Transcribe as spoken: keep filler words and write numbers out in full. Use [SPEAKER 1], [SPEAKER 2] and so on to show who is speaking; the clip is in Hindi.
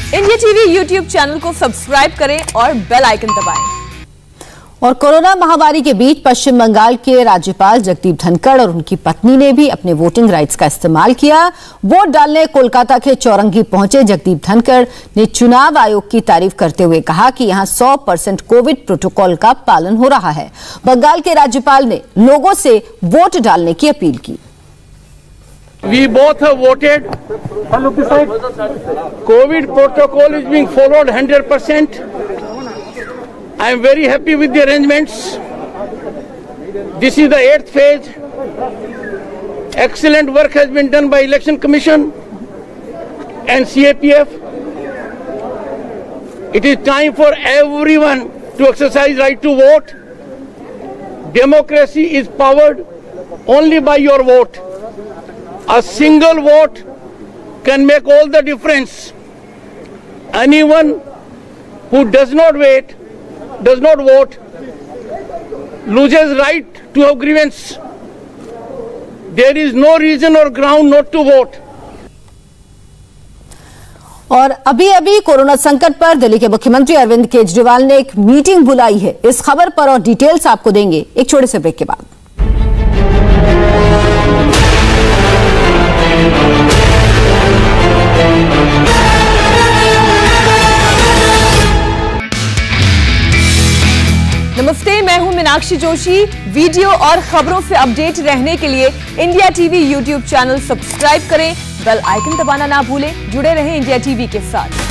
[SPEAKER 1] इंडिया टीवी यूट्यूब चैनल को सब्सक्राइब करें और बेल आइकन दबाएं।
[SPEAKER 2] और कोरोना महामारी के बीच पश्चिम बंगाल के राज्यपाल जगदीप धनखड़ और उनकी पत्नी ने भी अपने वोटिंग राइट्स का इस्तेमाल किया। वोट डालने कोलकाता के चौरंगी पहुंचे जगदीप धनखड़ ने चुनाव आयोग की तारीफ करते हुए कहा कि यहां सौ परसेंट कोविड प्रोटोकॉल का पालन हो रहा है। बंगाल के राज्यपाल ने लोगों से वोट डालने की अपील की।
[SPEAKER 3] We both have voted. COVID protocol is being followed one hundred percent. I am very happy with the arrangements. This is the eighth phase. Excellent work has been done by Election Commission and C A P F. It is time for everyone to exercise right to vote. Democracy is powered only by your vote. A single vote can make all the difference. Anyone who does not wait, does not vote, loses right to have grievance. There is no reason or ground not to vote.
[SPEAKER 2] और अभी अभी कोरोना संकट पर दिल्ली के मुख्यमंत्री अरविंद केजरीवाल ने एक मीटिंग बुलाई है। इस खबर पर और डिटेल्स आपको देंगे एक छोटे से ब्रेक के बाद।
[SPEAKER 1] नमस्ते, मैं हूं मीनाक्षी जोशी। वीडियो और खबरों से अपडेट रहने के लिए India TV YouTube channel subscribe करें, बेल आइकन दबाना ना भूलें। जुड़े रहें इंडिया टीवी के साथ।